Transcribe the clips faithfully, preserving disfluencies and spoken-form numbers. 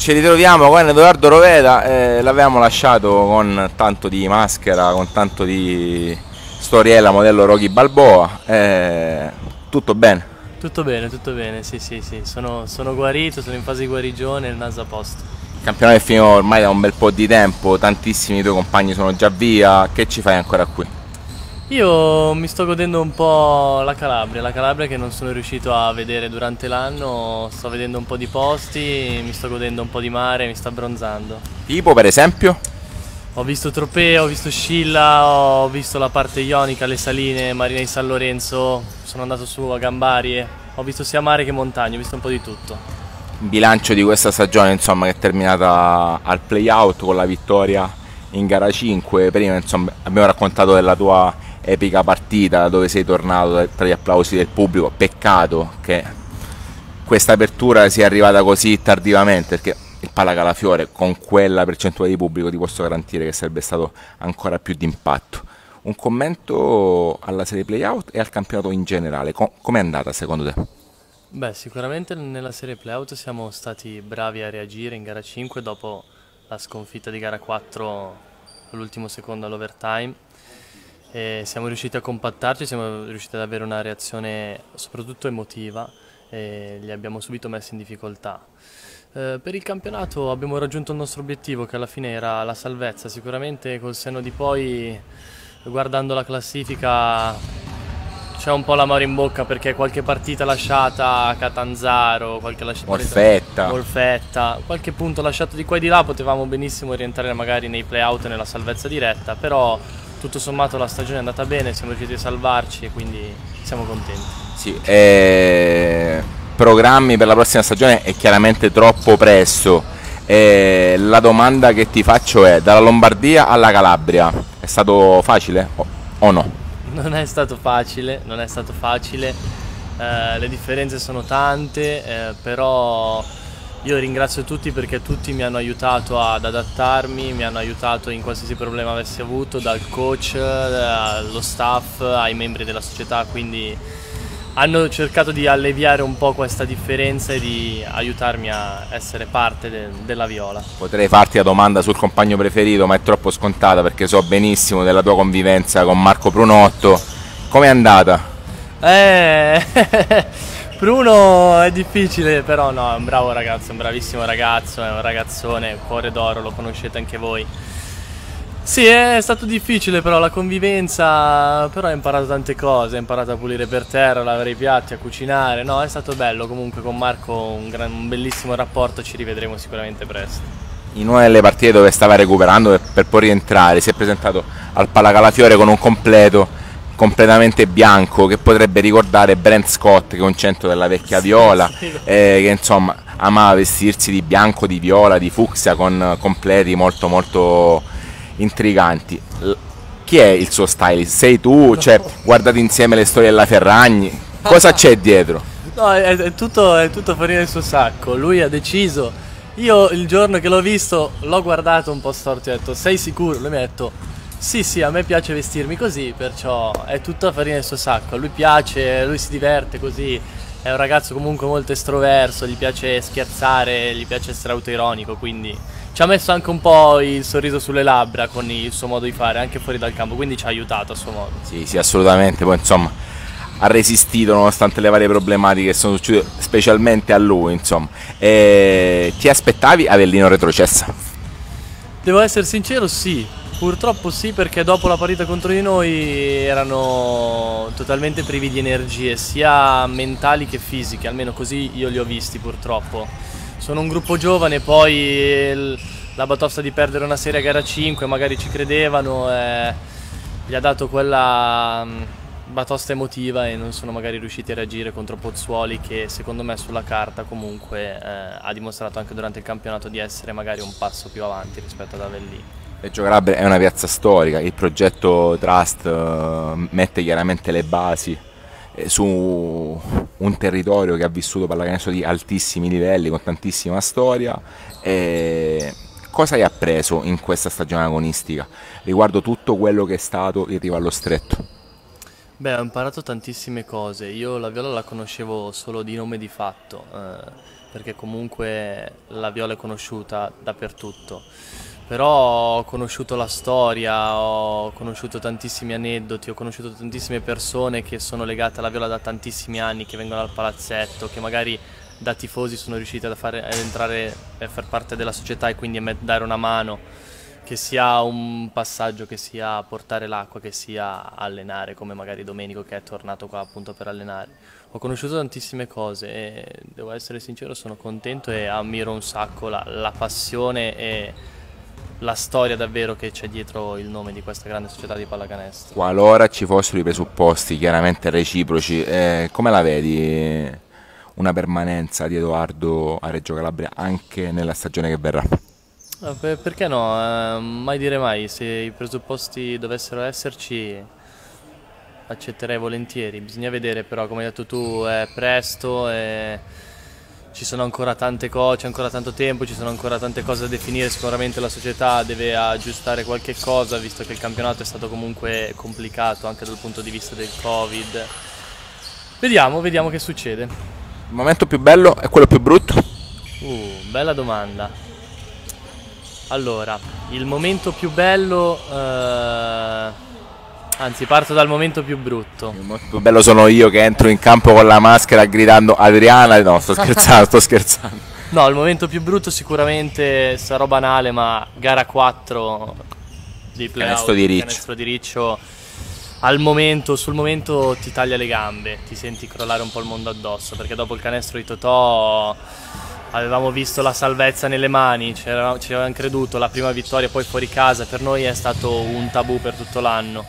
ci ritroviamo con Edoardo Roveda, eh, l'avevamo lasciato con tanto di maschera, con tanto di storiella modello Rocky Balboa, eh, tutto bene? Tutto bene, tutto bene, sì sì sì, sono, sono guarito, sono in fase di guarigione, il naso a posto. Il campionato è finito ormai da un bel po' di tempo, tantissimi tuoi compagni sono già via, che ci fai ancora qui? Io mi sto godendo un po' la Calabria, la Calabria che non sono riuscito a vedere durante l'anno, sto vedendo un po' di posti, mi sto godendo un po' di mare, mi sta abbronzando. Tipo per esempio? Ho visto Tropea, ho visto Scilla, ho visto la parte ionica, le saline, Marina di San Lorenzo, sono andato su a Gambarie, ho visto sia mare che montagna, ho visto un po' di tutto. Il bilancio di questa stagione, insomma, che è terminata al play-out con la vittoria in gara cinque, prima insomma abbiamo raccontato della tua epica partita dove sei tornato tra gli applausi del pubblico, peccato che questa apertura sia arrivata così tardivamente, perché il Pallacalafiore con quella percentuale di pubblico ti posso garantire che sarebbe stato ancora più d'impatto. Un commento alla serie playout e al campionato in generale, com'è andata secondo te? Beh, sicuramente nella serie playout siamo stati bravi a reagire in gara cinque dopo la sconfitta di gara quattro all'ultimo secondo all'overtime. E siamo riusciti a compattarci, siamo riusciti ad avere una reazione soprattutto emotiva e li abbiamo subito messi in difficoltà. Eh, per il campionato abbiamo raggiunto il nostro obiettivo, che alla fine era la salvezza. Sicuramente col senno di poi, guardando la classifica, c'è un po' l'amaro in bocca perché qualche partita lasciata a Catanzaro, qualche lasciata Molfetta. Molfetta, qualche punto lasciato di qua e di là, potevamo benissimo rientrare magari nei play-out e nella salvezza diretta, però tutto sommato la stagione è andata bene, siamo riusciti a salvarci e quindi siamo contenti. Sì, eh, programmi per la prossima stagione è chiaramente troppo presto. Eh, la domanda che ti faccio è: dalla Lombardia alla Calabria è stato facile o, o no? Non è stato facile, non è stato facile, eh, le differenze sono tante, eh, però io ringrazio tutti perché tutti mi hanno aiutato ad adattarmi, mi hanno aiutato in qualsiasi problema avessi avuto, dal coach, allo staff, ai membri della società, quindi hanno cercato di alleviare un po' questa differenza e di aiutarmi a essere parte de della Viola. Potrei farti la domanda sul compagno preferito, ma è troppo scontata perché so benissimo della tua convivenza con Marco Prunotto. Com'è andata? Eh... Bruno è difficile, però no, è un bravo ragazzo, è un bravissimo ragazzo, è un ragazzone, cuore d'oro, lo conoscete anche voi. Sì, è stato difficile però la convivenza, però ho imparato tante cose, ho imparato a pulire per terra, a lavare i piatti, a cucinare, no, è stato bello, comunque con Marco un, gran, un bellissimo rapporto, ci rivedremo sicuramente presto. In una delle partite dove stava recuperando per, per poi rientrare si è presentato al Pallacalafiore con un completo completamente bianco che potrebbe ricordare Brent Scott, che è un centro della vecchia Viola, sì, sì. Eh, che insomma amava vestirsi di bianco, di viola, di fucsia, con completi molto molto intriganti. L chi è il suo stylist? Sei tu? No. Cioè, guardate insieme le storie della Ferragni, cosa c'è dietro? No, è, è, tutto, è tutto farina del suo sacco, lui ha deciso. Io il giorno che l'ho visto l'ho guardato un po' storto e ho detto: sei sicuro? Lui mi ha detto: sì sì, a me piace vestirmi così, perciò è tutta farina del suo sacco, a lui piace, lui si diverte così, è un ragazzo comunque molto estroverso, gli piace scherzare, gli piace essere autoironico, quindi ci ha messo anche un po' il sorriso sulle labbra con il suo modo di fare, anche fuori dal campo, quindi ci ha aiutato a suo modo. Sì, sì, assolutamente, poi insomma ha resistito nonostante le varie problematiche che sono succedute, specialmente a lui, insomma. E ti aspettavi Avellino retrocessa? Devo essere sincero, sì. Purtroppo sì, perché dopo la partita contro di noi erano totalmente privi di energie, sia mentali che fisiche, almeno così io li ho visti purtroppo. Sono un gruppo giovane, poi la batosta di perdere una serie a gara cinque, magari ci credevano, e gli ha dato quella batosta emotiva e non sono magari riusciti a reagire contro Pozzuoli, che secondo me sulla carta comunque eh, ha dimostrato anche durante il campionato di essere magari un passo più avanti rispetto ad Avellino. Reggio Calabria è una piazza storica, il progetto Trust uh, mette chiaramente le basi eh, su un territorio che ha vissuto pallacanestro di altissimi livelli, con tantissima storia. E cosa hai appreso in questa stagione agonistica riguardo tutto quello che è stato il Rivallo Stretto? Beh, ho imparato tantissime cose. Io la viola la conoscevo solo di nome di fatto, eh, perché comunque la viola è conosciuta dappertutto. Però ho conosciuto la storia, ho conosciuto tantissimi aneddoti, ho conosciuto tantissime persone che sono legate alla viola da tantissimi anni, che vengono al palazzetto, che magari da tifosi sono riusciti ad, fare, ad entrare e a far parte della società e quindi a me- dare una mano, che sia un passaggio, che sia portare l'acqua, che sia allenare, come magari Domenico che è tornato qua appunto per allenare. Ho conosciuto tantissime cose e devo essere sincero, sono contento e ammiro un sacco la, la passione e la storia davvero che c'è dietro il nome di questa grande società di pallacanestro. Qualora ci fossero i presupposti chiaramente reciproci, eh, come la vedi una permanenza di Edoardo a Reggio Calabria anche nella stagione che verrà? Ah, per- perché no? Eh, mai dire mai, se i presupposti dovessero esserci accetterei volentieri, bisogna vedere però come hai detto tu è presto e ci sono ancora tante cose, c'è ancora tanto tempo, ci sono ancora tante cose da definire, sicuramente la società deve aggiustare qualche cosa visto che il campionato è stato comunque complicato anche dal punto di vista del Covid. Vediamo, vediamo che succede. Il momento più bello è quello più brutto? Uh, bella domanda. Allora, il momento più bello, eh, anzi parto dal momento più brutto. Il momento più bello sono io che entro in campo con la maschera gridando Adriana, no sto scherzando, sto scherzando. No, il momento più brutto sicuramente sarò banale, ma gara quattro di playout, Canestro di Riccio. canestro di Riccio, al momento, sul momento ti taglia le gambe, ti senti crollare un po' il mondo addosso, perché dopo il canestro di Totò avevamo visto la salvezza nelle mani, ci avevamo creduto, la prima vittoria poi fuori casa, per noi è stato un tabù per tutto l'anno.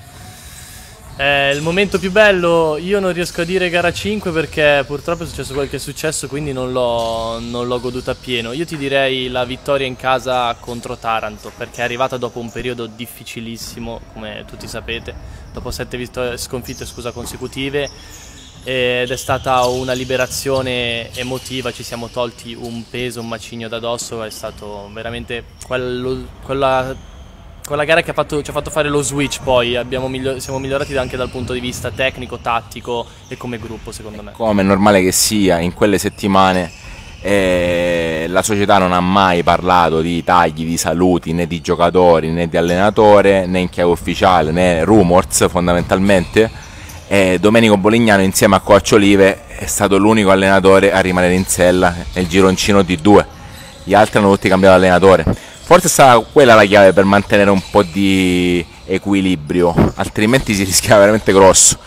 Eh, il momento più bello, io non riesco a dire gara cinque perché purtroppo è successo quel che è successo, quindi non l'ho non l'ho goduta appieno. Io ti direi la vittoria in casa contro Taranto, perché è arrivata dopo un periodo difficilissimo, come tutti sapete, dopo sette vittorie, sconfitte scusa, consecutive, ed è stata una liberazione emotiva, ci siamo tolti un peso, un macigno da dosso, è stato veramente quello, quella, quella gara che ha fatto, ci ha fatto fare lo switch poi, abbiamo miglior, siamo migliorati anche dal punto di vista tecnico, tattico e come gruppo secondo me. Come è normale che sia, in quelle settimane eh, la società non ha mai parlato di tagli, di saluti, né di giocatori, né di allenatore, né in chiave ufficiale, né rumors fondamentalmente. E Domenico Bolignano insieme a Coach Olive è stato l'unico allenatore a rimanere in sella nel gironcino D due, gli altri hanno tutti cambiato allenatore. Forse è stata quella la chiave per mantenere un po' di equilibrio, altrimenti si rischiava veramente grosso.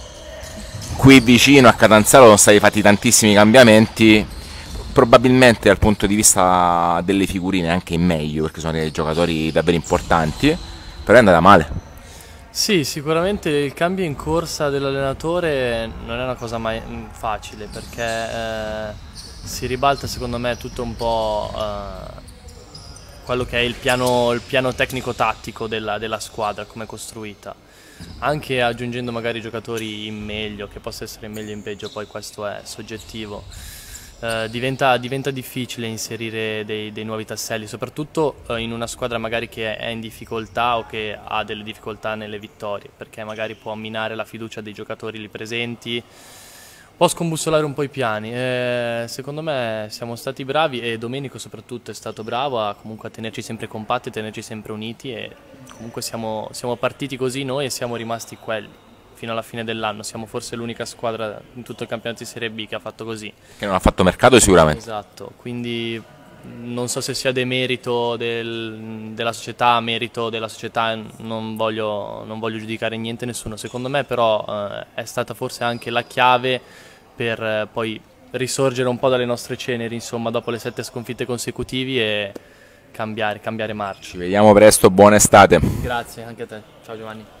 Qui vicino a Catanzaro sono stati fatti tantissimi cambiamenti, probabilmente dal punto di vista delle figurine anche in meglio, perché sono dei giocatori davvero importanti, però è andata male. Sì, sicuramente il cambio in corsa dell'allenatore non è una cosa mai facile perché eh, si ribalta secondo me tutto un po' eh, quello che è il piano, il piano tecnico-tattico della, della squadra, come è costruita. Anche aggiungendo magari giocatori in meglio, che possa essere in meglio o in peggio, poi questo è soggettivo. Uh, diventa, diventa difficile inserire dei, dei nuovi tasselli, soprattutto uh, in una squadra magari che è in difficoltà o che ha delle difficoltà nelle vittorie, perché magari può minare la fiducia dei giocatori lì presenti, può scombussolare un po' i piani. Eh, secondo me siamo stati bravi e Domenico soprattutto è stato bravo a, comunque, a tenerci sempre compatti, a tenerci sempre uniti e comunque siamo, siamo partiti così noi e siamo rimasti quelli fino alla fine dell'anno. Siamo forse l'unica squadra in tutto il campionato di Serie B che ha fatto così. Che non ha fatto mercato sicuramente. Esatto, quindi non so se sia demerito del, della società, merito della società, non voglio, non voglio giudicare niente nessuno. Secondo me però eh, è stata forse anche la chiave per eh, poi risorgere un po' dalle nostre ceneri, insomma, dopo le sette sconfitte consecutivi e cambiare, cambiare marcia. Ci vediamo presto, buona estate. Grazie, anche a te. Ciao Giovanni.